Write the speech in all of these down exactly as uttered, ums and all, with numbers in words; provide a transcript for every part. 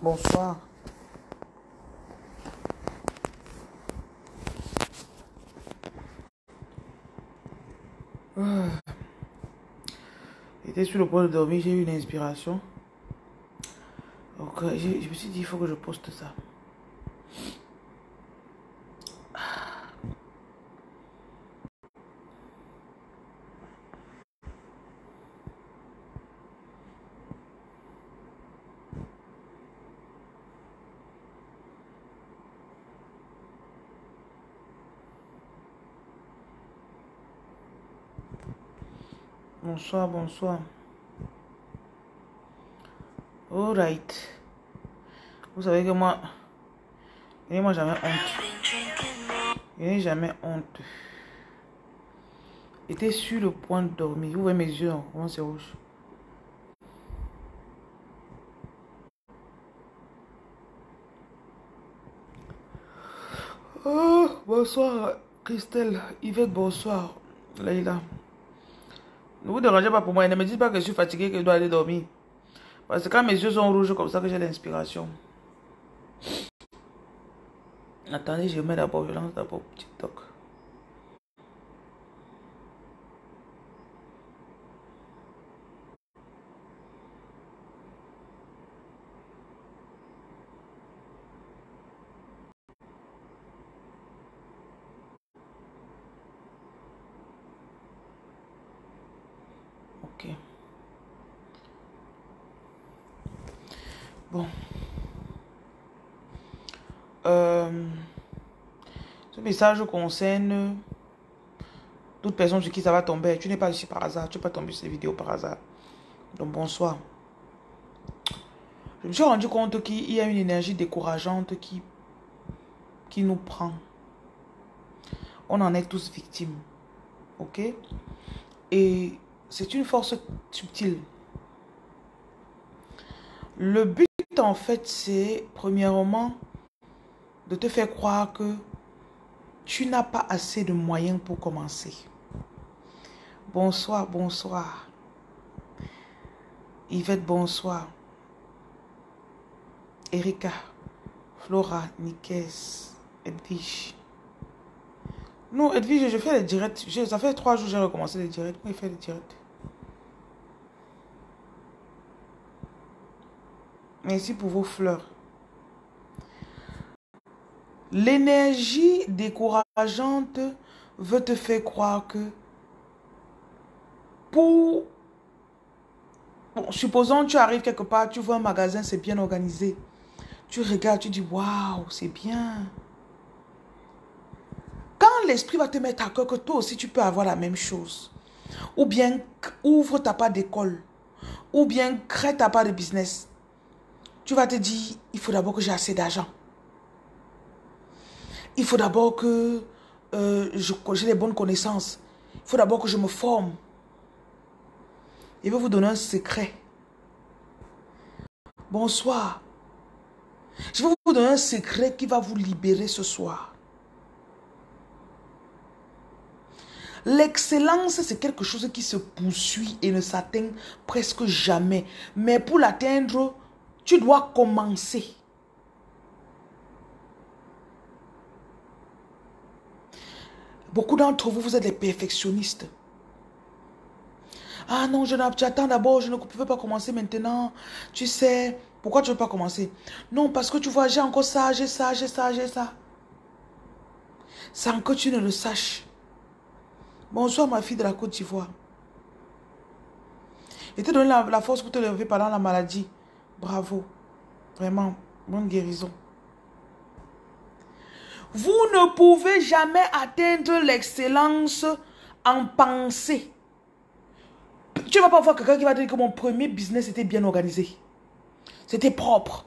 Bonsoir. Ah. J'étais sur le point de dormir, j'ai eu une inspiration. Donc, euh, je, je me suis dit, il faut que je poste ça. Bonsoir, bonsoir. All right. Vous savez que moi, je n'ai jamais honte. Je n'ai jamais honte. J'étais sur le point de dormir. Vous voyez mes yeux, hein, comment c'est rouge. Oh, bonsoir, Christelle. Yvette, bonsoir. Leïla. Ne vous dérangez pas pour moi. Ne me dites pas que je suis fatiguée, que je dois aller dormir. Parce que quand mes yeux sont rouges comme ça que j'ai l'inspiration. Attendez, je mets d'abord, je lance d'abord TikTok. Ok. Bon. Euh, ce message concerne toute personne sur qui ça va tomber. Tu n'es pas ici par hasard. Tu n'es pas tombé sur ces vidéos par hasard. Donc bonsoir. Je me suis rendu compte qu'il y a une énergie décourageante qui, qui nous prend. On en est tous victimes. Ok? Et c'est une force subtile. Le but en fait c'est premièrement de te faire croire que tu n'as pas assez de moyens pour commencer. Bonsoir, bonsoir. Yvette, bonsoir. Erika, Flora, Nikes, Edwige. Non, Edwige, je fais les directs. Je, ça fait trois jours que j'ai recommencé les directs. Moi, je fais les directs. Merci pour vos fleurs. L'énergie décourageante veut te faire croire que pour... Bon, supposons tu arrives quelque part, tu vois un magasin, c'est bien organisé. Tu regardes, tu dis, waouh, c'est bien. Quand l'esprit va te mettre à cœur que toi aussi tu peux avoir la même chose, ou bien ouvre ta part d'école, ou bien crée ta part de business, tu vas te dire, il faut d'abord que j'ai assez d'argent. Il faut d'abord que euh, j'ai les bonnes connaissances. Il faut d'abord que je me forme. Je vais vous donner un secret. Bonsoir. Je vais vous donner un secret qui va vous libérer ce soir. L'excellence, c'est quelque chose qui se poursuit et ne s'atteint presque jamais. Mais pour l'atteindre, tu dois commencer. Beaucoup d'entre vous, vous êtes des perfectionnistes. Ah non, j'attends d'abord, je ne pouvais pas commencer maintenant. Tu sais, pourquoi tu ne veux pas commencer? Non, parce que tu vois, j'ai encore ça, j'ai ça, j'ai ça, j'ai ça. Sans que tu ne le saches. Bonsoir ma fille de la Côte d'Ivoire. Je t'ai donné la, la force pour te lever pendant la maladie. Bravo. Vraiment, bonne guérison. Vous ne pouvez jamais atteindre l'excellence en pensée. Tu ne vas pas voir quelqu'un qui va dire que mon premier business était bien organisé. C'était propre.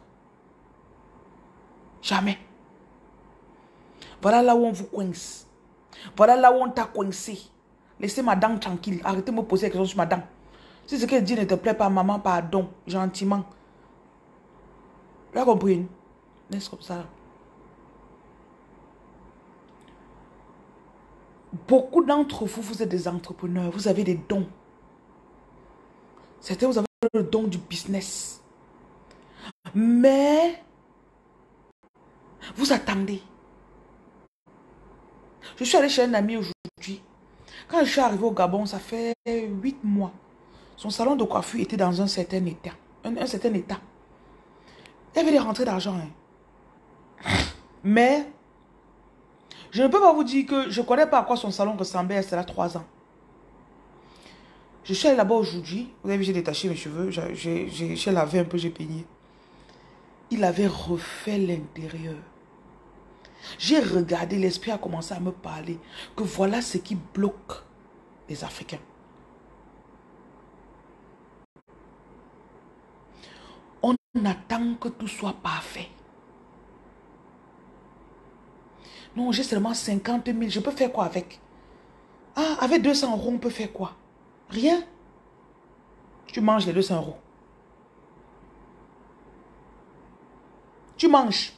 Jamais. Voilà là où on vous coince. Voilà là où on t'a coincé. Laissez ma dent tranquille. Arrêtez de me poser des questions sur ma dent. Si ce qu'elle dit ne te plaît pas, maman, pardon, gentiment. Tu as compris? Laisse comme ça. Beaucoup d'entre vous, vous êtes des entrepreneurs. Vous avez des dons. Certains, vous avez le don du business. Mais, vous attendez. Je suis allée chez un ami aujourd'hui. Quand je suis arrivée au Gabon, ça fait huit mois. Son salon de coiffure était dans un certain état. Un, un certain état. Il y avait des rentrées d'argent. Hein. Mais, je ne peux pas vous dire que je ne connais pas à quoi son salon ressemblait. C'était là trois ans. Je suis allée là-bas aujourd'hui. Vous avez vu, j'ai détaché mes cheveux. J'ai lavé un peu, j'ai peigné. Il avait refait l'intérieur. J'ai regardé, l'esprit a commencé à me parler. Que voilà ce qui bloque les Africains. On attend que tout soit parfait. Non, j'ai seulement cinquante mille. Je peux faire quoi avec? Ah, avec deux cents euros, on peut faire quoi? Rien. Tu manges les deux cents euros. Tu manges.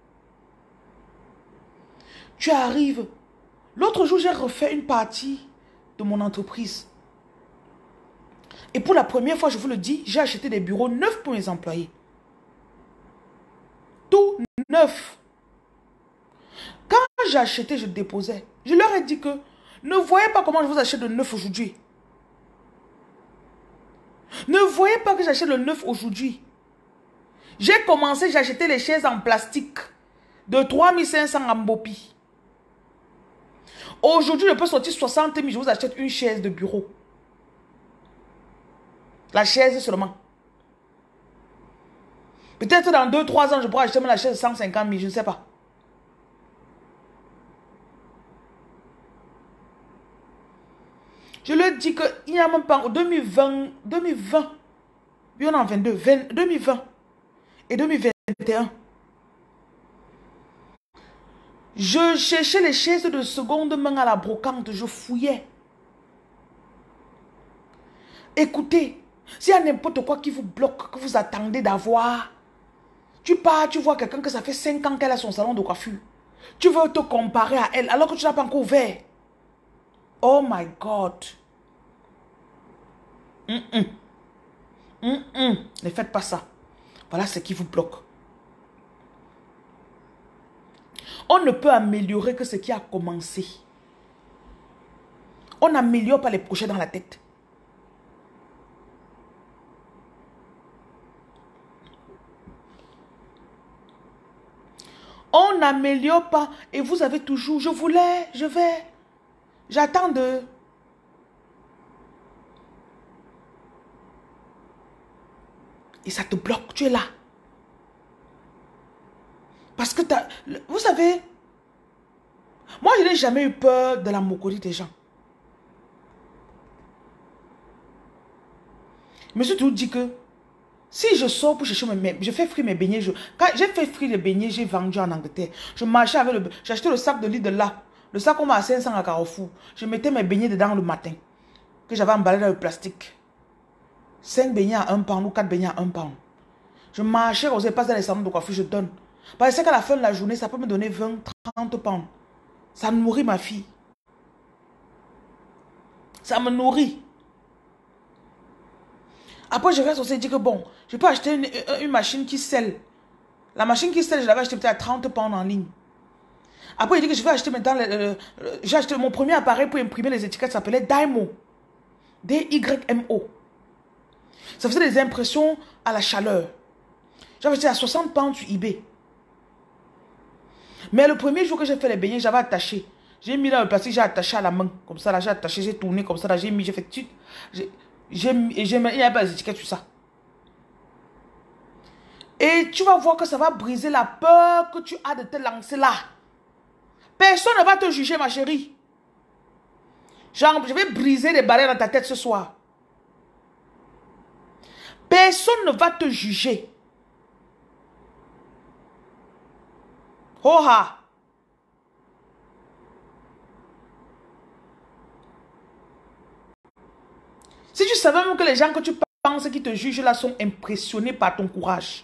Tu arrives. L'autre jour, j'ai refait une partie de mon entreprise. Et pour la première fois, je vous le dis, j'ai acheté des bureaux neufs pour mes employés. Tout neuf. Quand j'ai acheté, je déposais. Je leur ai dit que ne voyez pas comment je vous achète le neuf aujourd'hui. Ne voyez pas que j'achète le neuf aujourd'hui. J'ai commencé, j'ai acheté les chaises en plastique de trois mille cinq cents en Bopi. Aujourd'hui, je peux sortir soixante mille, je vous achète une chaise de bureau. La chaise seulement. Peut-être dans deux trois ans, je pourrai acheter la chaise de cent cinquante mille, je ne sais pas. Je leur dis qu'il n'y a même pas en deux mille vingt, deux mille vingt, puis on est en vingt-deux, vingt, deux mille vingt et deux mille vingt et un. Je cherchais les chaises de seconde main à la brocante, je fouillais. Écoutez, s'il y a n'importe quoi qui vous bloque, que vous attendez d'avoir, tu pars, tu vois quelqu'un que ça fait cinq ans qu'elle a son salon de coiffure. Tu veux te comparer à elle alors que tu n'as pas encore ouvert. Oh my God. Mm -mm. Mm -mm. Ne faites pas ça. Voilà ce qui vous bloque. On ne peut améliorer que ce qui a commencé. On n'améliore pas les projets dans la tête. On n'améliore pas. Et vous avez toujours, je voulais, je vais. J'attends de... Et ça te bloque, tu es là. Parce que t'as... Vous savez, moi je n'ai jamais eu peur de la moquerie des gens. Je me suis toujours dit que si je sors pour chercher mes... Je fais frire mes beignets. Je, quand j'ai fait frire les beignets, j'ai vendu en Angleterre. Je marchais avec le... J'ai acheté le sac de lit de là. Le sac qu'on m'a à cinq cents à Carrefour. Je mettais mes beignets dedans le matin. Que j'avais emballé dans le plastique. cinq beignets à un pound ou quatre beignets à un pound. Je marchais, quand je passe dans les salons de coiffure, je donne. Parce que qu'à la fin de la journée, ça peut me donner vingt, trente pounds. Ça nourrit ma fille. Ça me nourrit. Après, je reste aussi dit que bon, je peux acheter une, une machine qui scelle. La machine qui scelle, je l'avais acheté peut-être à trente pounds en ligne. Après, il dit que je vais acheter maintenant, le, le, le, j'ai acheté mon premier appareil pour imprimer les étiquettes, ça s'appelait Dymo. D Y M O. Ça faisait des impressions à la chaleur. J'avais acheté à soixante pounds sur eBay. Mais le premier jour que j'ai fait les beignets, j'avais attaché. J'ai mis dans le plastique, j'ai attaché à la main. Comme ça, là, j'ai attaché, j'ai tourné comme ça, là, j'ai mis, j'ai fait tout. J'ai mis, il n'y avait pas les étiquettes sur ça. Et tu vas voir que ça va briser la peur que tu as de te lancer là. Personne ne va te juger, ma chérie. Genre, je vais briser les barrières dans ta tête ce soir. Personne ne va te juger. Oh ha. Si tu savais même que les gens que tu penses qui te jugent là sont impressionnés par ton courage.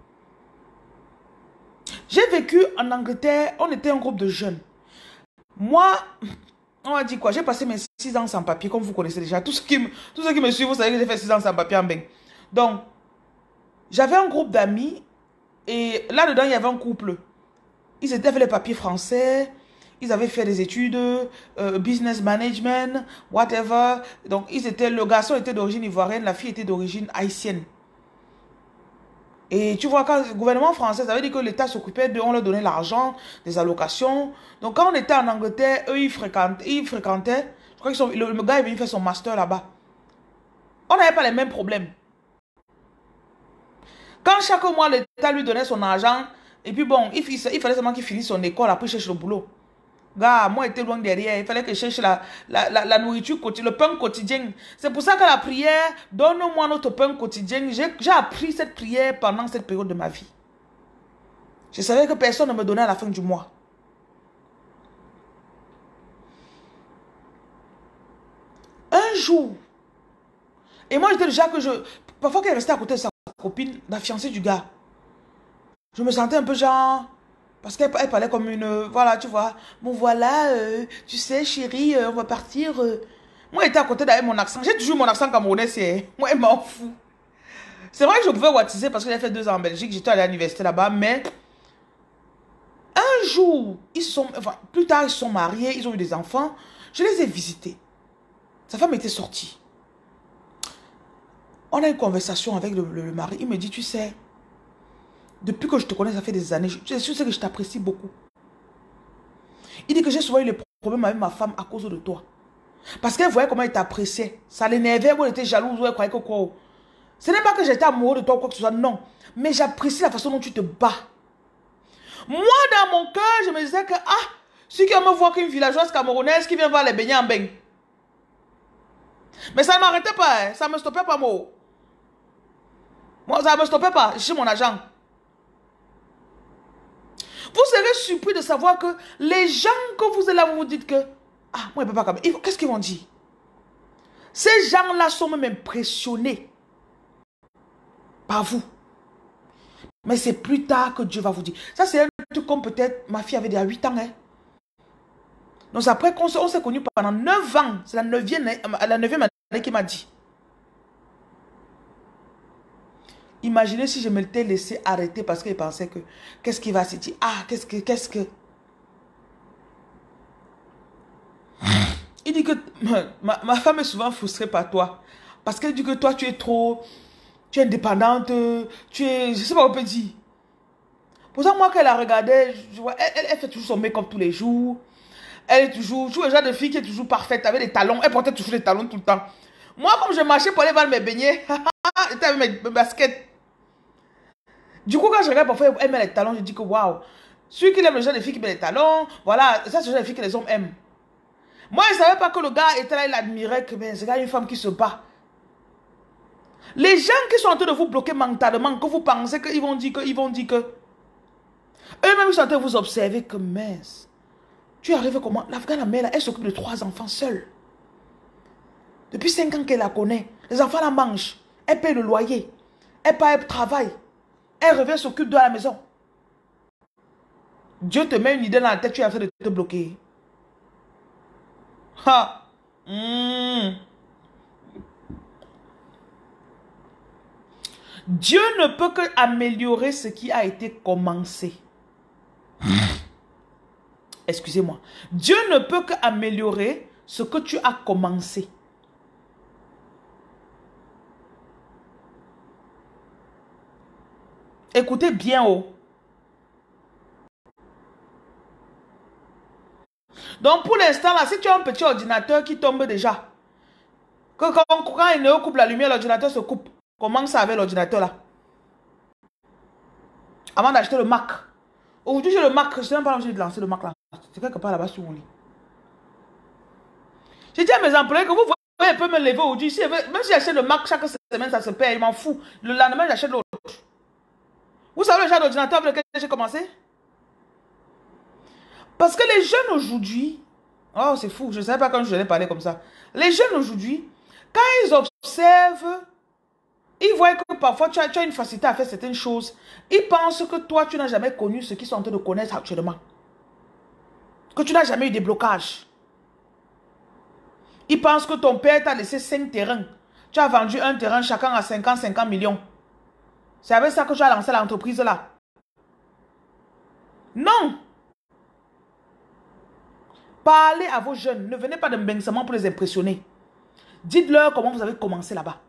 J'ai vécu en Angleterre, on était un groupe de jeunes. Moi, on a dit quoi? J'ai passé mes six ans sans papier, comme vous connaissez déjà. Tous ceux qui, tous ceux qui me suivent, vous savez que j'ai fait six ans sans papier en bain. Donc, j'avais un groupe d'amis Et là-dedans, il y avait un couple. Ils étaient fait les papiers français. Ils avaient fait des études, euh, business management, whatever. Donc, ils étaient, le garçon était d'origine ivoirienne, la fille était d'origine haïtienne. Et tu vois, quand le gouvernement français, ça veut dire que l'État s'occupait de, on leur donnait l'argent, des allocations. Donc, quand on était en Angleterre, eux, ils fréquentaient, ils fréquentaient. Je crois que sont, le, le gars est venu faire son master là-bas. On n'avait pas les mêmes problèmes. Quand chaque mois, l'État lui donnait son argent, et puis bon, il, il fallait seulement qu'il finisse son école, après il cherche le boulot. Gars, moi, j'étais loin derrière. Il fallait que je cherche la, la, la, la nourriture, le pain quotidien. C'est pour ça que la prière, donne-moi notre pain quotidien. J'ai appris cette prière pendant cette période de ma vie. Je savais que personne ne me donnait à la fin du mois. Un jour, et moi, j'étais déjà que je... Parfois qu'elle restait à côté de sa copine, la fiancée du gars. Je me sentais un peu genre... Parce qu'elle parlait comme une... Voilà, tu vois. Bon, voilà, euh, tu sais, chérie, euh, on va partir. Euh. Moi, j'étais à côté d'elle, mon accent. J'ai toujours mon accent camerounais, c'est... Moi, elle m'en fout. C'est vrai que je pouvais wattiser parce que j'ai fait deux ans en Belgique. J'étais allée à l'université là-bas, mais... Un jour, ils sont... Enfin, plus tard, ils se sont mariés, ils ont eu des enfants. Je les ai visités. Sa femme était sortie. On a eu une conversation avec le, le, le mari. Il me dit, tu sais... Depuis que je te connais, ça fait des années. Je, je sais que je t'apprécie beaucoup. Il dit que j'ai souvent eu les problèmes avec ma femme à cause de toi. Parce qu'elle voyait comment elle t'appréciait. Ça l'énervait, ou elle était jalouse, ou elle croyait que quoi. Ce n'est pas que j'étais amoureux de toi ou quoi que ce soit, non. Mais j'apprécie la façon dont tu te bats. Moi, dans mon cœur, je me disais que, ah, celui qui me voit qu'une villageoise camerounaise qui vient voir les beignets en beigne. Mais ça ne m'arrêtait pas, hein. Ça ne me stoppait pas, moi. Moi, ça ne me stoppait pas. Je suis mon agent. Vous serez surpris de savoir que les gens que vous êtes là, vous vous dites que, ah, moi, je ne peux pas comme ça. Qu'est-ce qu'ils vont dire? Ces gens-là sont même impressionnés par vous. Mais c'est plus tard que Dieu va vous dire. Ça, c'est un truc comme peut-être ma fille avait déjà huit ans. Hein. Donc, après qu'on s'est connus pendant neuf ans, c'est la neuvième année qui m'a dit. Imaginez si je me l'étais laissé arrêter parce qu'il pensait que, qu'est-ce qu'il va se dire? Ah, qu'est-ce que, qu'est-ce que... Il dit que ma, ma femme est souvent frustrée par toi. Parce qu'elle dit que toi, tu es trop... Tu es indépendante, tu es... Je sais pas, on peut dire. Pour ça, moi, qu'elle la regardait, je vois, elle, elle, elle fait toujours son make-up tous les jours. Elle est toujours... Tu vois, le genre de fille qui est toujours parfaite, avec des talons. Elle portait toujours des talons tout le temps. Moi, comme je marchais pour aller vendre mes beignets, j'étais avec mes, mes baskets. Du coup, quand je regarde parfois, elle met les talons, je dis que waouh. Celui qui aime le genre de filles qui met les talons, voilà, ça c'est le genre de filles que les hommes aiment. Moi, je ne savais pas que le gars était là, il admirait que ben, ce gars est une femme qui se bat. Les gens qui sont en train de vous bloquer mentalement, que vous pensez qu'ils vont dire que, ils vont dire que. Eux-mêmes, ils sont en train de vous observer que mince. Tu arrives comment? L'Afghane, la mère, elle s'occupe de trois enfants seule. Depuis cinq ans qu'elle la connaît. Les enfants la mangent. Elle paye le loyer. Elle paye le travail. Elle revient, s'occupe de la maison. Dieu te met une idée dans la tête, tu es en train de te bloquer. Ha! Mmh. Dieu ne peut que améliorer ce qui a été commencé. Excusez-moi. Dieu ne peut que améliorer ce que tu as commencé. Écoutez bien, oh. Donc, pour l'instant, là, si tu as un petit ordinateur qui tombe déjà, que quand, quand il ne coupe la lumière, l'ordinateur se coupe. Comment ça avec l'ordinateur, là? Avant d'acheter le Mac. Aujourd'hui, j'ai le Mac. Je ne sais même pas l'objet de lancer le Mac, là. C'est quelque part là-bas sur mon lit. J'ai dit à mes employés que vous voyez, un peu me lever aujourd'hui. Si, même si j'achète le Mac chaque semaine, ça se perd. Je m'en fous. Le lendemain, j'achète l'autre. Vous savez le genre d'ordinateur avec lequel j'ai commencé? Parce que les jeunes aujourd'hui... Oh, c'est fou. Je ne savais pas quand je venais parler comme ça. Les jeunes aujourd'hui, quand ils observent, ils voient que parfois tu as, tu as une facilité à faire certaines choses. Ils pensent que toi, tu n'as jamais connu ce qu'ils sont en train de connaître actuellement. Que tu n'as jamais eu des blocages. Ils pensent que ton père t'a laissé cinq terrains. Tu as vendu un terrain chacun à cinquante, cinquante millions. C'est avec ça que tu as lancé l'entreprise là. Non. Parlez à vos jeunes. Ne venez pas de Mbengsement pour les impressionner. Dites-leur comment vous avez commencé là-bas.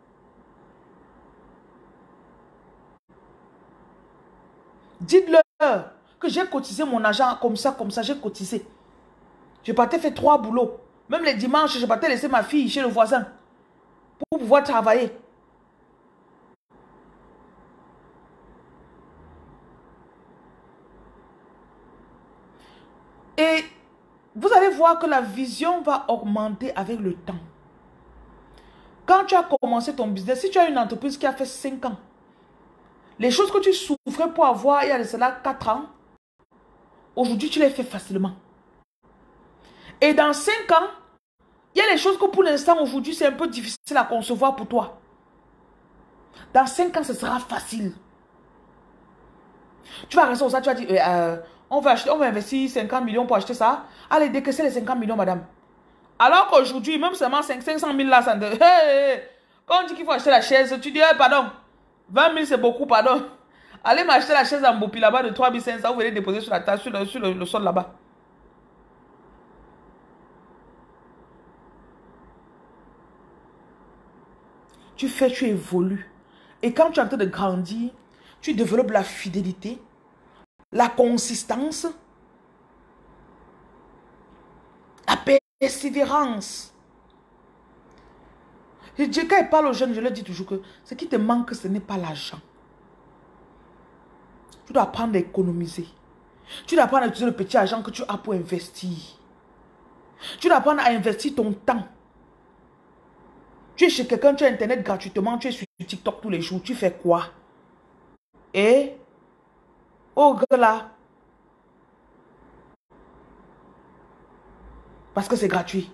Dites-leur que j'ai cotisé mon argent comme ça, comme ça, j'ai cotisé. Je partais faire trois boulots. Même les dimanches, je partais laisser ma fille chez le voisin pour pouvoir travailler. Et vous allez voir que la vision va augmenter avec le temps. Quand tu as commencé ton business, si tu as une entreprise qui a fait cinq ans, les choses que tu souffrais pour avoir il y a de cela quatre ans, aujourd'hui tu les fais facilement. Et dans cinq ans, il y a les choses que pour l'instant aujourd'hui c'est un peu difficile à concevoir pour toi. Dans cinq ans, ce sera facile. Tu vas rester au ça, tu vas dire, euh, on, va acheter, on va investir cinquante millions pour acheter ça. Allez, décaissez les cinquante millions, madame. Alors qu'aujourd'hui, même seulement cinq cent mille là, ça ne... Hey, hey, hey. Quand on dit qu'il faut acheter la chaise, tu dis, hey, pardon, vingt mille c'est beaucoup, pardon. Allez m'acheter la chaise en Bopi là-bas de trois mille cinq cents, vous venez déposer sur la table, sur le, sur le, le sol là-bas. Tu fais, tu évolues. Et quand tu es en train de grandir, tu développes la fidélité, la consistance, la persévérance. Et Dieu, quand il parle aux jeunes, je leur dis toujours que ce qui te manque, ce n'est pas l'argent. Tu dois apprendre à économiser. Tu dois apprendre à utiliser le petit argent que tu as pour investir. Tu dois apprendre à investir ton temps. Tu es chez quelqu'un, tu as Internet gratuitement, tu es sur TikTok tous les jours. Tu fais quoi? Et oh, gars là. Parce que c'est gratuit.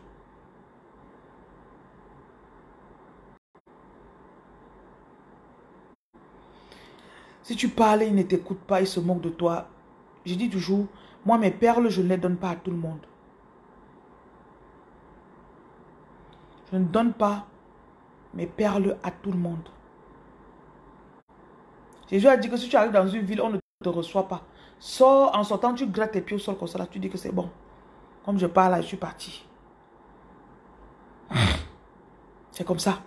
Si tu parles, ils ne t'écoutent pas, ils se moquent de toi. Je dis toujours, moi mes perles, je ne les donne pas à tout le monde. Je ne donne pas mes perles à tout le monde. Jésus a dit que si tu arrives dans une ville, on ne te reçoit pas. Sors, en sortant, tu grattes tes pieds au sol comme ça, là, tu dis que c'est bon. Comme je parle là, je suis parti. C'est comme ça.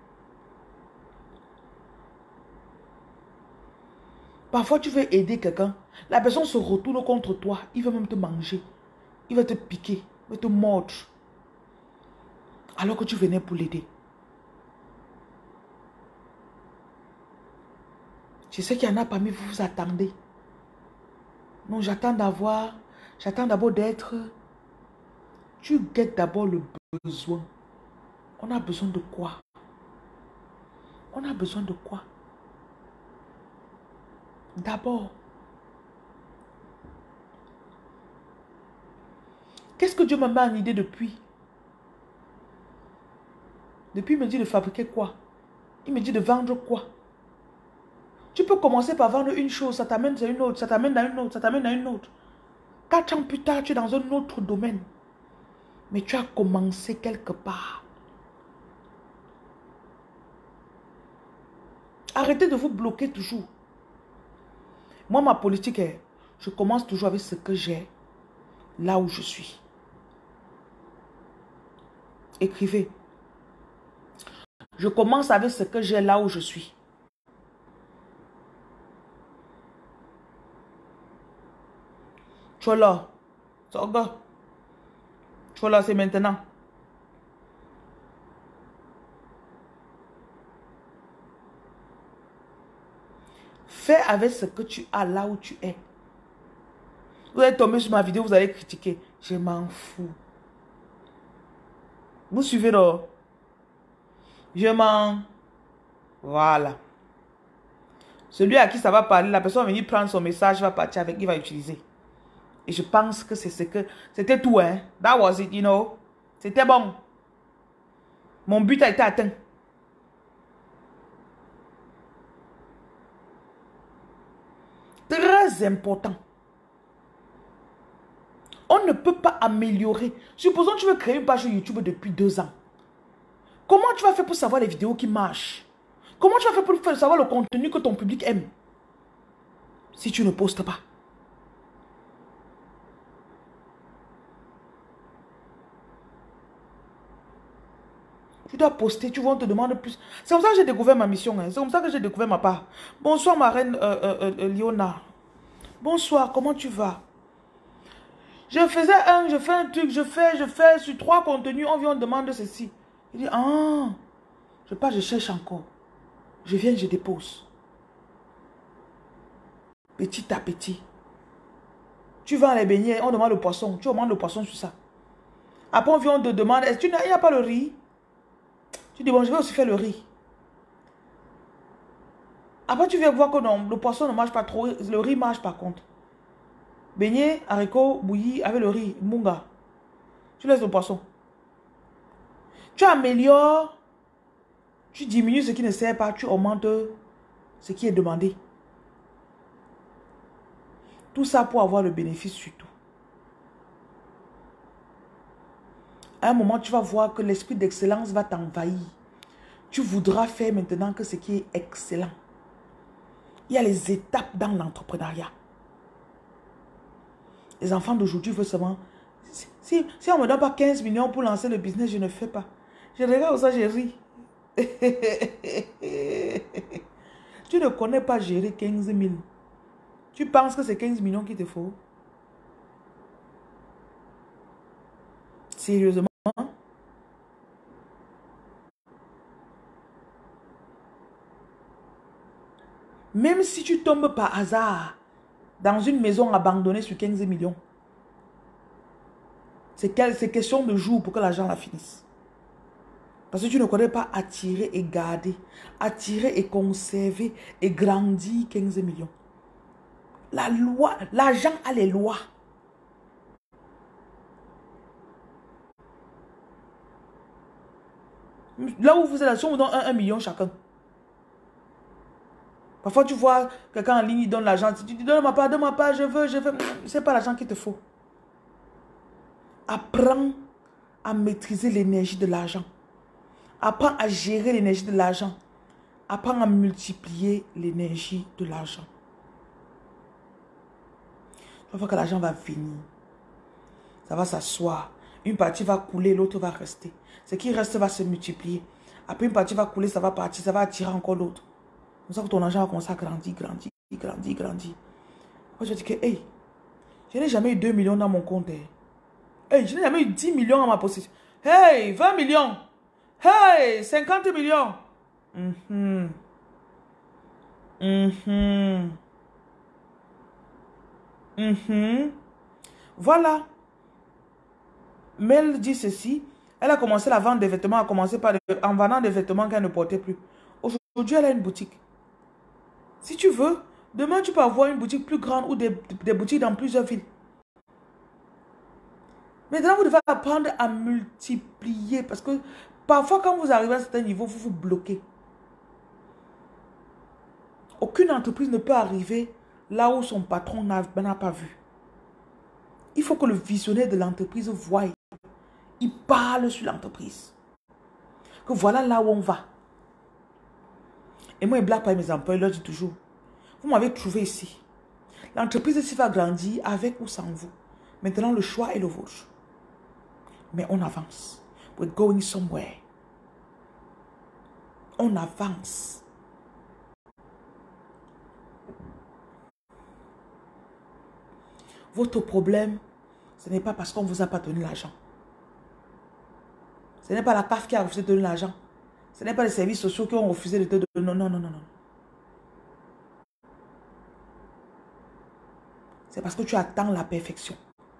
Parfois, tu veux aider quelqu'un. La personne se retourne contre toi. Il veut même te manger. Il va te piquer. Il va te mordre. Alors que tu venais pour l'aider. Je sais qu'il y en a parmi vous, vous attendez. Non, j'attends d'avoir. J'attends d'abord d'être. Tu guettes d'abord le besoin. On a besoin de quoi? On a besoin de quoi? D'abord. Qu'est-ce que Dieu m'a mis en idée depuis? Depuis, il me dit de fabriquer quoi? Il me dit de vendre quoi? Tu peux commencer par vendre une chose, ça t'amène à une autre, ça t'amène à une autre, ça t'amène à une autre. Quatre ans plus tard, tu es dans un autre domaine. Mais tu as commencé quelque part. Arrêtez de vous bloquer toujours. Moi, ma politique est, je commence toujours avec ce que j'ai, là où je suis. Écrivez. Je commence avec ce que j'ai là où je suis. Chola. Soga. Chola, c'est maintenant. Fais avec ce que tu as là où tu es. Vous allez tomber sur ma vidéo, vous allez critiquer. Je m'en fous. Vous suivez là? Je m'en... Voilà. Celui à qui ça va parler, la personne va venir prendre son message, va partir avec, il va utiliser. Et je pense que c'est ce que... C'était tout, hein. That was it, you know. C'était bon. Mon but a été atteint. Très important. On ne peut pas améliorer. Supposons que tu veux créer une page YouTube depuis deux ans. Comment tu vas faire pour savoir les vidéos qui marchent? Comment tu vas faire pour savoir le contenu que ton public aime? Si tu ne postes pas. Tu dois poster, tu vois, on te demande plus. C'est comme ça que j'ai découvert ma mission. Hein. C'est comme ça que j'ai découvert ma part. Bonsoir, ma reine euh, euh, euh, Liona. Bonsoir, comment tu vas? Je faisais un, je fais un truc, je fais, je fais, sur trois contenus, on vient, on demande ceci. Je dis, ah, je pars, je cherche encore. Je viens, je dépose. Petit à petit. Tu vends les beignets, on demande le poisson. Tu demandes le poisson sur ça. Après, on vient, on te demande, est-ce qu'il n'y a pas le riz? Tu dis, bon, je vais aussi faire le riz. Après, tu viens voir que non, le poisson ne marche pas trop, le riz marche par contre. Beignet, haricots, bouillis avec le riz, munga. Tu laisses le poisson. Tu améliores, tu diminues ce qui ne sert pas, tu augmentes ce qui est demandé. Tout ça pour avoir le bénéfice surtout. À un moment, tu vas voir que l'esprit d'excellence va t'envahir. Tu voudras faire maintenant que ce qui est excellent. Il y a les étapes dans l'entrepreneuriat. Les enfants d'aujourd'hui veulent seulement... Si, si on ne me donne pas quinze millions pour lancer le business, je ne fais pas. Je regarde ça, je ris. Tu ne connais pas gérer quinze mille. Tu penses que c'est quinze millions qu'il te faut? Sérieusement? Même si tu tombes par hasard dans une maison abandonnée sur quinze millions, c'est question de jours pour que l'argent la finisse. Parce que tu ne connais pas attirer et garder, attirer et conserver et grandir quinze millions. La loi, l'argent a les lois. Là où vous êtes, on vous donne un, un million chacun. Parfois, tu vois quelqu'un en ligne, il donne l'argent. Tu dis, donne-moi pas, donne-moi pas, je veux, je veux. Ce n'est pas l'argent qu'il te faut. Apprends à maîtriser l'énergie de l'argent. Apprends à gérer l'énergie de l'argent. Apprends à multiplier l'énergie de l'argent. Tu vas voir que l'argent va venir. Ça va s'asseoir. Une partie va couler, l'autre va rester. Ce qui reste va se multiplier. Après, une partie va couler, ça va partir, ça va attirer encore l'autre. C'est ça que ton argent va commencer à grandir, grandir, grandir, grandir. Moi, je dis que, hey, je n'ai jamais eu deux millions dans mon compte. Hey, hey je n'ai jamais eu dix millions à ma possession. Hey, vingt millions. Hey, cinquante millions. Mm-hmm. Mm-hmm. Mm-hmm. Voilà. Mel dit ceci. Elle a commencé la vente des vêtements, a commencé par le, en vendant des vêtements qu'elle ne portait plus. Aujourd'hui, elle a une boutique. Si tu veux, demain, tu peux avoir une boutique plus grande ou des, des boutiques dans plusieurs villes. Maintenant, vous devez apprendre à multiplier parce que parfois, quand vous arrivez à un certain niveau, vous vous bloquez. Aucune entreprise ne peut arriver là où son patron n'a pas vu. Il faut que le visionnaire de l'entreprise voie. Il parle sur l'entreprise. Que voilà là où on va. Et moi, je blague pas mes employés, je leur dis toujours, vous m'avez trouvé ici. L'entreprise ici va grandir avec ou sans vous. Maintenant, le choix est le vôtre. Mais on avance. We're going somewhere. On avance. Votre problème, ce n'est pas parce qu'on ne vous a pas donné l'argent. Ce n'est pas la C A F qui a refusé de donner l'argent. Ce n'est pas les services sociaux qui ont refusé de te donner. Non, non, non, non, non. C'est parce que tu attends la perfection.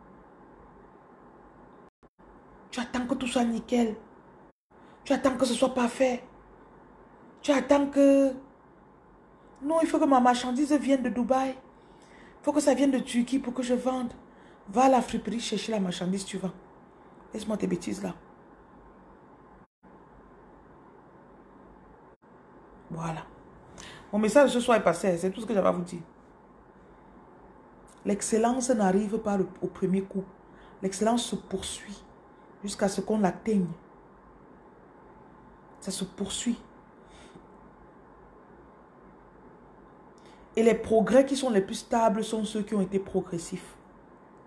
Tu attends que tout soit nickel. Tu attends que ce soit parfait. Tu attends que... Non, il faut que ma marchandise vienne de Dubaï. Il faut que ça vienne de Turquie pour que je vende. Va à la friperie chercher la marchandise, tu vends. Laisse-moi tes bêtises là. Voilà. Mon message ce soir est passé. C'est tout ce que j'avais à vous dire. L'excellence n'arrive pas au premier coup. L'excellence se poursuit jusqu'à ce qu'on l'atteigne. Ça se poursuit. Et les progrès qui sont les plus stables sont ceux qui ont été progressifs.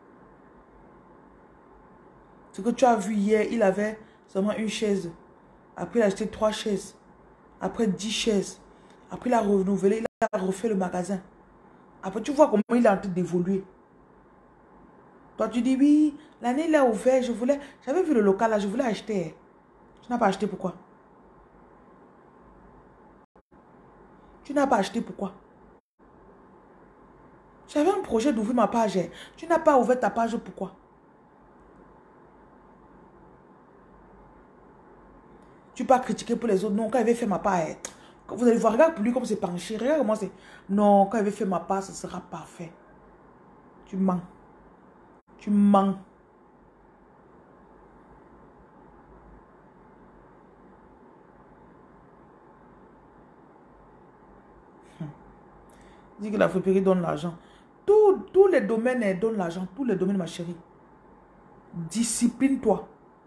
Ce que tu as vu hier, il avait seulement une chaise Après, il a acheté trois chaises. Après, dix chaises. Après, il a renouvelé, il a refait le magasin. Après, tu vois comment il est en train d'évoluer. Toi, tu dis, oui, l'année, il a ouvert, je voulais... J'avais vu le local là, je voulais acheter. Tu n'as pas acheté, pourquoi? Tu n'as pas acheté, pourquoi? J'avais un projet d'ouvrir ma page. Tu n'as pas ouvert ta page, pourquoi? Tu peux pas critiquer pour les autres. Non, quand il avait fait ma part, vous allez voir, regarde pour lui comme c'est penché. Regarde comment c'est. Non, quand il avait fait ma part, ce sera parfait. Tu mens. Tu mens. Hum. Dis que la friperie donne l'argent. Tous, tous les domaines eh, donnent l'argent. Tous les domaines, ma chérie. Discipline-toi.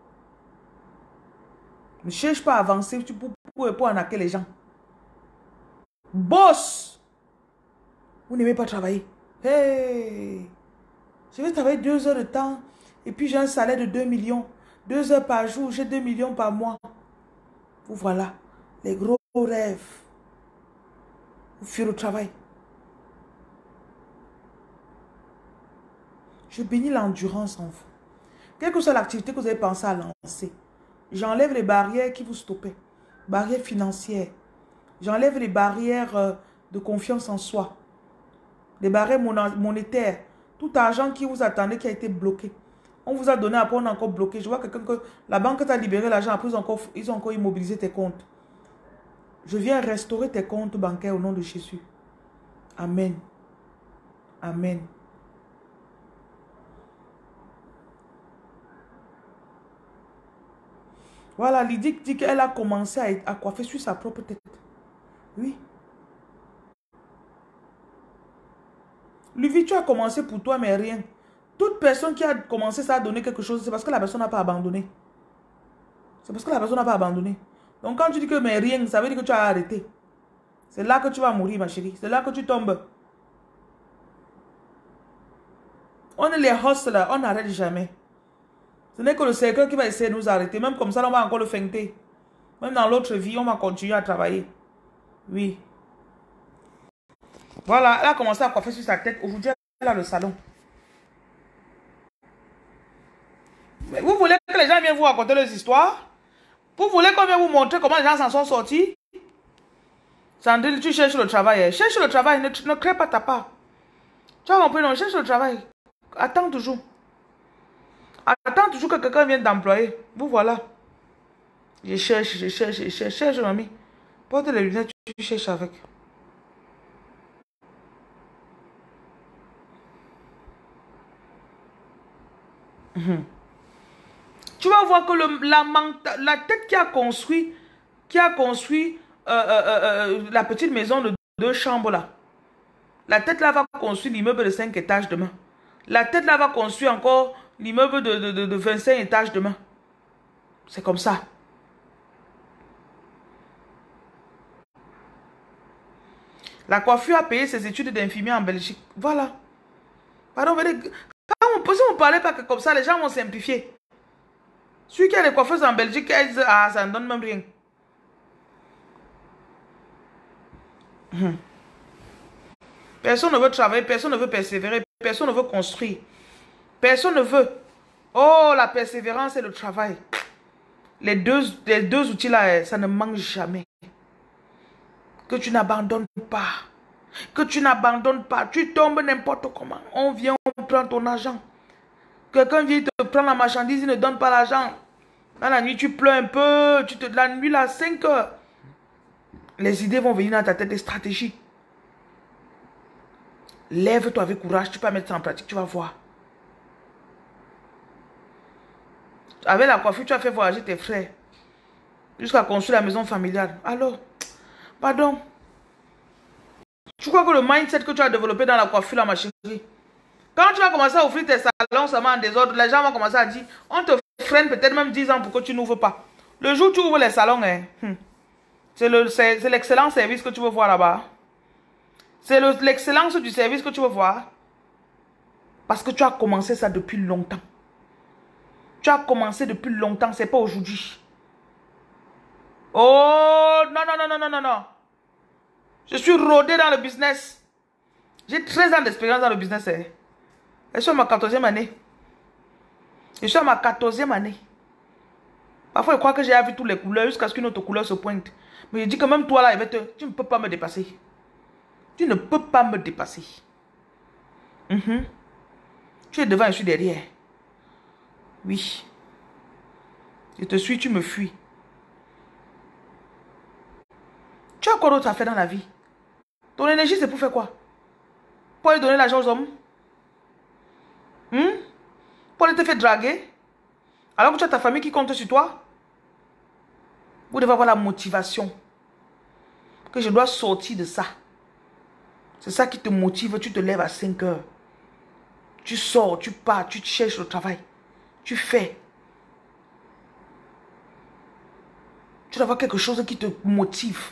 Ne cherche pas à avancer pour, pour, pour arnaquer les gens. Boss! Vous n'aimez pas travailler. Hey! Je vais travailler deux heures de temps et puis j'ai un salaire de deux millions. Deux heures par jour, j'ai deux millions par mois. Vous voilà, les gros rêves. Vous fuir au travail. Je bénis l'endurance en vous. Quelle que soit l'activité que vous avez pensé à lancer, j'enlève les barrières qui vous stoppaient. Barrières financières. J'enlève les barrières euh, de confiance en soi. Les barrières monétaires. Tout argent qui vous attendait qui a été bloqué. On vous a donné, après on a encore bloqué. Je vois quelqu'un que la banque t'a libéré l'argent, après ils ont, encore, ils ont encore immobilisé tes comptes. Je viens restaurer tes comptes bancaires au nom de Jésus. Amen. Amen. Voilà, Lydie dit qu'elle a commencé à, à coiffer sur sa propre tête. Oui. Lui, tu as commencé pour toi, mais rien. Toute personne qui a commencé ça à donner quelque chose, c'est parce que la personne n'a pas abandonné. C'est parce que la personne n'a pas abandonné. Donc quand tu dis que mais rien, ça veut dire que tu as arrêté. C'est là que tu vas mourir, ma chérie. C'est là que tu tombes. On est les hustlers, on n'arrête jamais. Ce n'est que le cercle qui va essayer de nous arrêter. Même comme ça, on va encore le feinter. Même dans l'autre vie, on va continuer à travailler. Oui. Voilà, elle a commencé à coiffer sur sa tête. Aujourd'hui, elle a le salon. Mais vous voulez que les gens viennent vous raconter leurs histoires? Vous voulez qu'on vienne vous montrer comment les gens s'en sont sortis? Sandrine, tu cherches le travail. Cherche le travail, ne, ne crée pas ta part. Tu as compris, non? Cherche le travail. Attends toujours. Attends toujours que quelqu'un vienne t'employer. Vous voilà. Je cherche, je cherche, je cherche, cherche, mamie. Porte les lunettes, tu, tu cherches avec. Mmh. Tu vas voir que le, la, la tête qui a construit, qui a construit euh, euh, euh, la petite maison de deux chambres là. La tête là va construire l'immeuble de cinq étages demain. La tête là va construire encore l'immeuble de, de, de, de vingt-cinq étages demain. C'est comme ça. La coiffure a payé ses études d'infirmier en Belgique. Voilà. Pardon, quand on peut, si on ne parlait pas que comme ça, les gens vont simplifier. Celui qui a les coiffeuses en Belgique, elles, ah, ça ne donne même rien. Hum. Personne ne veut travailler, personne ne veut persévérer, personne ne veut construire. Personne ne veut. Oh, la persévérance et le travail. Les deux, les deux outils là, ça ne manque jamais. Que tu n'abandonnes pas. Que tu n'abandonnes pas. Tu tombes n'importe comment. On vient, on prend ton argent. Quelqu'un vient te prendre la marchandise, il ne donne pas l'argent. Dans la nuit, tu pleures un peu. Tu te, la nuit, là, cinq heures. Les idées vont venir dans ta tête, des stratégies. Lève-toi avec courage. Tu peux mettre ça en pratique, tu vas voir. Avec la coiffure, tu as fait voyager tes frères. Jusqu'à construire la maison familiale. Alors, pardon. Tu crois que le mindset que tu as développé dans la coiffure, là, ma chérie, quand tu vas commencer à offrir tes salons seulement en désordre, les gens vont commencer à dire, on te freine peut-être même dix ans pour que tu n'ouvres pas. Le jour où tu ouvres les salons, hein, c'est l'excellent service que tu veux voir là-bas. C'est l'excellence du service que tu veux voir. Parce que tu as commencé ça depuis longtemps. Tu as commencé depuis longtemps, c'est pas aujourd'hui. Oh, non, non, non, non, non, non, non. Je suis rodé dans le business. J'ai treize ans d'expérience dans le business. Hein. Je suis à ma quatorzième année. Je suis à ma quatorzième année. Parfois, je crois que j'ai vu toutes les couleurs jusqu'à ce qu'une autre couleur se pointe. Mais je dis que même toi, là, tu ne peux pas me dépasser. Tu ne peux pas me dépasser. Mm-hmm. Tu es devant, je suis derrière. Oui. Je te suis, tu me fuis. Tu as quoi d'autre à faire dans la vie? Ton énergie, c'est pour faire quoi? Pour aller donner l'argent aux hommes? Hmm? Pour aller te faire draguer? Alors que tu as ta famille qui compte sur toi? Vous devez avoir la motivation. Que je dois sortir de ça. C'est ça qui te motive. Tu te lèves à cinq heures. Tu sors, tu pars, tu cherches le travail. Tu fais. Tu dois avoir quelque chose qui te motive.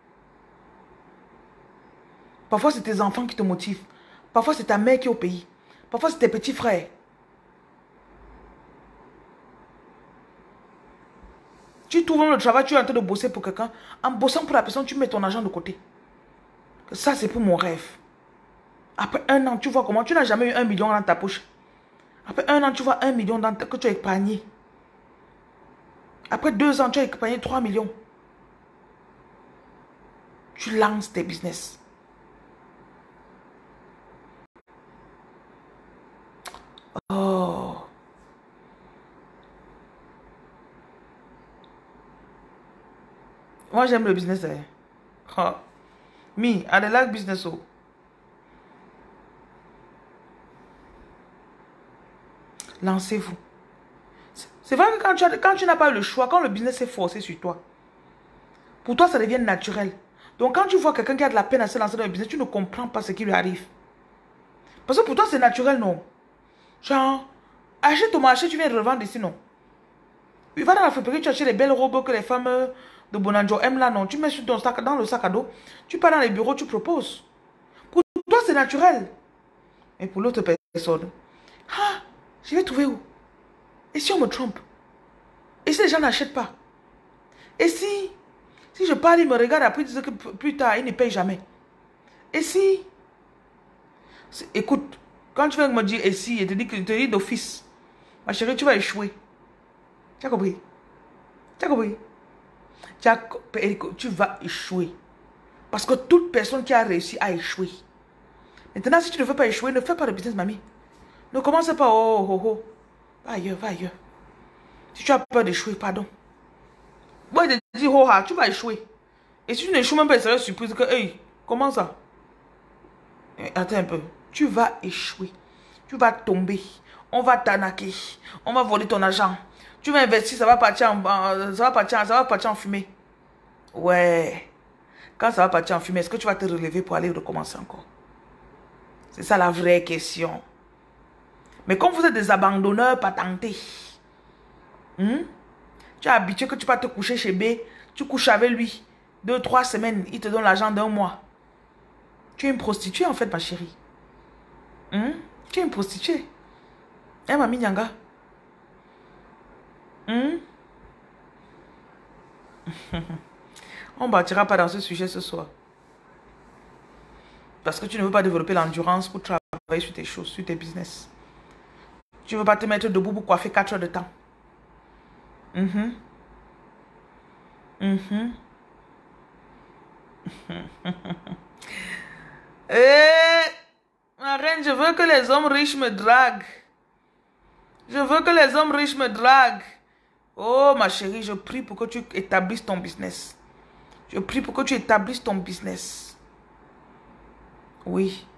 Parfois, c'est tes enfants qui te motivent. Parfois, c'est ta mère qui est au pays. Parfois, c'est tes petits frères. Tu trouves le travail, tu es en train de bosser pour quelqu'un. En bossant pour la personne, tu mets ton argent de côté. Ça, c'est pour mon rêve. Après un an, tu vois comment tu n'as jamais eu un million dans ta poche. Après un an, tu vois un million dans ta, que tu as épargné. Après deux ans, tu as épargné trois millions. Tu lances tes business. Oh. Moi, j'aime le business. Hein. Oh. Me, I like business. Oh. Lancez-vous. C'est vrai que quand tu, as, quand tu n'as pas eu le choix, quand le business est forcé sur toi, pour toi, ça devient naturel. Donc, quand tu vois quelqu'un qui a de la peine à se lancer dans le business, tu ne comprends pas ce qui lui arrive. Parce que pour toi, c'est naturel, non? Genre, achète ton marché, tu viens de revendre ici, non? Tu vas dans la friperie, tu achètes les belles robes que les femmes de Bonanjo aiment là, non? Tu mets sur ton sac, dans le sac à dos, tu pars dans les bureaux, tu proposes. Pour toi, c'est naturel. Mais pour l'autre personne, ah, je vais trouver où? Et si on me trompe? Et si les gens n'achètent pas? Et si, si je parle, ils me regardent après, ils disent que plus tard, ils ne payent jamais. Et si, écoute, quand tu viens me dire et si, je te dis, je te dis d'office, ma chérie, tu vas échouer. Tu as compris? Tu as compris? Tu, as, tu vas échouer. Parce que toute personne qui a réussi a échoué. Maintenant, si tu ne veux pas échouer, ne fais pas de business, mamie. Ne commence pas, oh, oh, oh. Va ailleurs, va ailleurs. Si tu as peur d'échouer, pardon. Moi, je te dis, oh, ah, tu vas échouer. Et si tu n'échoues même pas, c'est une surprise que, hey, comment ça? Attends un peu. Tu vas échouer. Tu vas tomber. On va t'arnaquer. On va voler ton argent. Tu vas investir, ça va partir en, ça va partir, ça va partir en fumée. Ouais. Quand ça va partir en fumée, est-ce que tu vas te relever pour aller recommencer encore? C'est ça la vraie question. Mais comme vous êtes des abandonneurs patentés, hmm? Tu es habitué que tu vas te coucher chez B, tu couches avec lui, deux, trois semaines, il te donne l'argent d'un mois. Tu es une prostituée en fait, ma chérie. Hmm? Tu es une prostituée. Hein, Mamie Nyanga? Hmm? On ne bâtira pas dans ce sujet ce soir. Parce que tu ne veux pas développer l'endurance pour travailler sur tes choses, sur tes business. Tu ne veux pas te mettre debout pour coiffer quatre heures de temps. Mm-hmm. Mm-hmm. Eh, ma reine, je veux que les hommes riches me draguent. Je veux que les hommes riches me draguent. Oh, ma chérie, je prie pour que tu établisses ton business. Je prie pour que tu établisses ton business. Oui.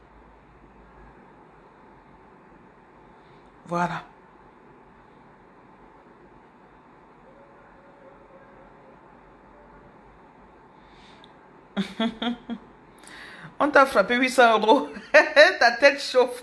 Voilà. On t'a frappé huit cents euros. Ta tête chauffe.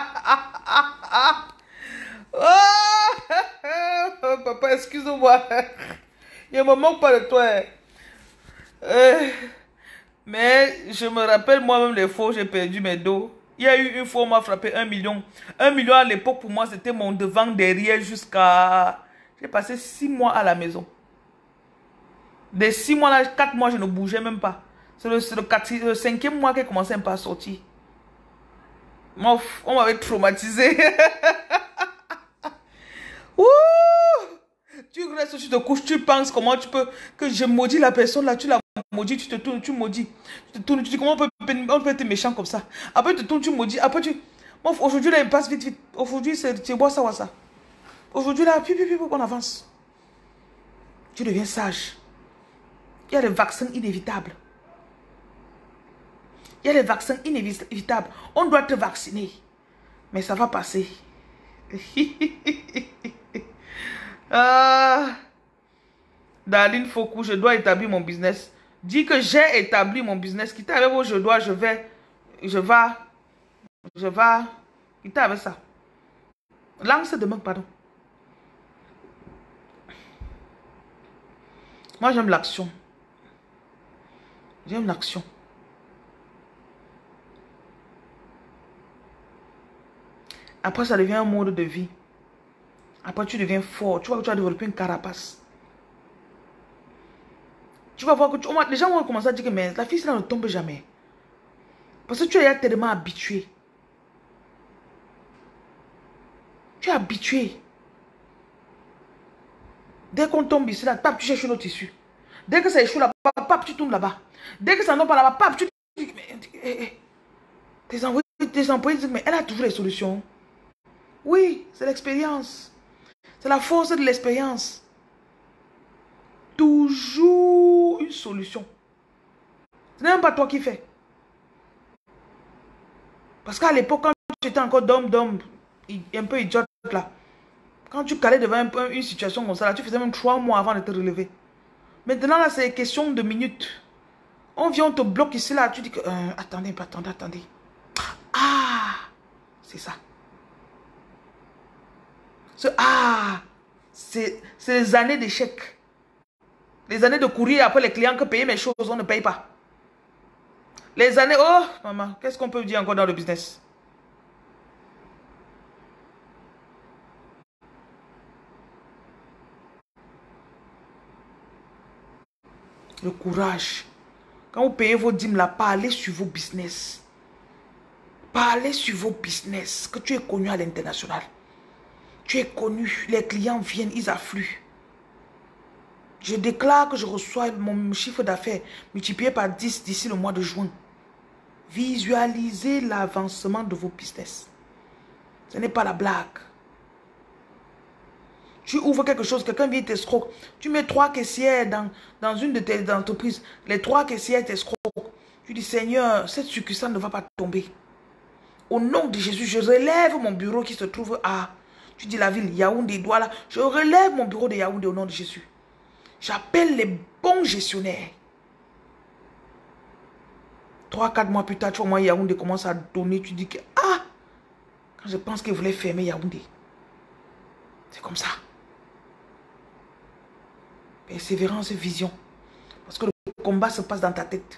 Oh, papa, excuse-moi. Je me moque pas de toi. Euh, mais je me rappelle moi-même les fois où j'ai perdu mes dos. Il y a eu une fois où on m'a frappé un million. Un million à l'époque pour moi c'était mon devant derrière jusqu'à... J'ai passé six mois à la maison. Des six mois là, quatre mois, je ne bougeais même pas. C'est le, le, le, le cinquième mois qu'elle commençait un peu à sortir. Moi, on m'avait traumatisé. Ouh! Tu restes, tu te couches, tu penses comment tu peux... Que je maudis la personne là, tu la maudis, tu te tournes, tu maudis. Tu te tournes, tu dis comment on peut, on peut être méchant comme ça. Après tu te tournes, tu maudis. Après tu... Bon, aujourd'hui là, il passe vite, vite. Aujourd'hui, c'est tu bois ça, bois ça. Aujourd'hui là, puis, puis, puis, on avance. Tu deviens sage. Il y a des vaccins inévitables. Il y a des vaccins inévitables. On doit te vacciner. Mais ça va passer. ah. Darlene Fokou, je dois établir mon business. Dis que j'ai établi mon business. Quittez avec vos je dois, je vais, je vais, je vais. Quittez avec ça. Lance demain, pardon. Moi, j'aime l'action. J'aime l'action. Après, ça devient un mode de vie. Après, tu deviens fort. Tu vois que tu as développé une carapace. Tu vas voir que tu... les gens vont commencer à dire que mais la fille, là ne tombe jamais. Parce que tu es tellement habitué. Tu es habitué. Dès qu'on tombe ici, là, pap, tu cherches une autre issue. Dès que ça échoue là-bas, pap, tu tombes là-bas. Dès que ça n'en pas là-bas, pap, tu... Mais, eh, eh. Tes employés, tes employés disent, mais elle a toujours les solutions. Oui, c'est l'expérience. C'est la force de l'expérience. Toujours une solution. Ce n'est même pas toi qui fais. Parce qu'à l'époque, quand tu étais encore d'homme, d'homme, un peu idiote là, quand tu calais devant un peu une situation comme ça, là, tu faisais même trois mois avant de te relever. Maintenant, là, c'est question de minutes. On vient, on te bloque ici, là, tu dis que... Euh, attendez, attendez, attendez. Ah, c'est ça. Ce, ah, c'est les années d'échec. Les années de courir après les clients que payer mes choses, on ne paye pas. Les années... Oh, maman, qu'est-ce qu'on peut dire encore dans le business? Le courage. Quand vous payez vos dîmes là, parlez sur vos business. Parlez sur vos business. Que tu es connu à l'international. Tu es connu. Les clients viennent, ils affluent. Je déclare que je reçois mon chiffre d'affaires multiplié par dix d'ici le mois de juin. Visualisez l'avancement de vos business. Ce n'est pas la blague. Tu ouvres quelque chose, quelqu'un vient t'escroquer. Tu mets trois caissières dans, dans une de tes entreprises. Les trois caissières t'escroquent. Tu dis, Seigneur, cette succursale ne va pas tomber. Au nom de Jésus, je relève mon bureau qui se trouve à... Tu dis la ville, Yaoundé, Douala. Je relève mon bureau de Yaoundé au nom de Jésus. J'appelle les bons gestionnaires. Trois, quatre mois plus tard, tu vois, moi, Yaoundé commence à donner. Tu dis que, ah, quand je pense qu'il voulait fermer Yaoundé. C'est comme ça. Persévérance et vision. Parce que le combat se passe dans ta tête.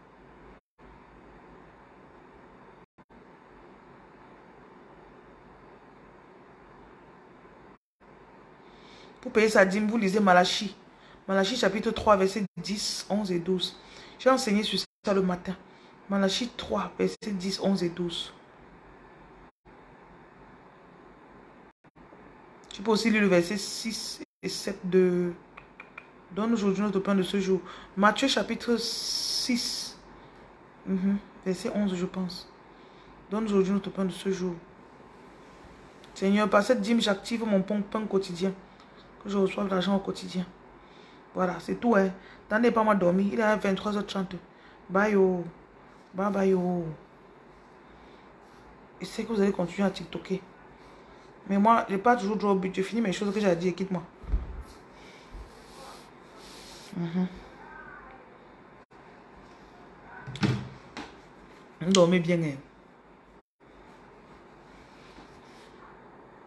Pour payer sa dîme, vous lisez Malachi. Malachi chapitre trois, versets dix, onze et douze. J'ai enseigné sur ça le matin. Malachi trois, versets dix, onze et douze. Tu peux aussi lire le verset six et sept de... Donne aujourd'hui notre pain de ce jour. Matthieu chapitre six, mm-hmm, verset onze, je pense. Donne aujourd'hui notre pain de ce jour. Seigneur, par cette dîme, j'active mon pain, pain quotidien. Que je reçoive l'argent au quotidien. Voilà, c'est tout. Hein. T'en es pas mal dormi. Il est vingt-trois heures trente. Bye yo. Bye bye yo. Et c'est que vous allez continuer à TikToker. Mais moi, je n'ai pas toujours droit au but. Je finis mes choses que j'ai à dire. Quitte-moi. Mm-hmm. Dormez bien. Hein.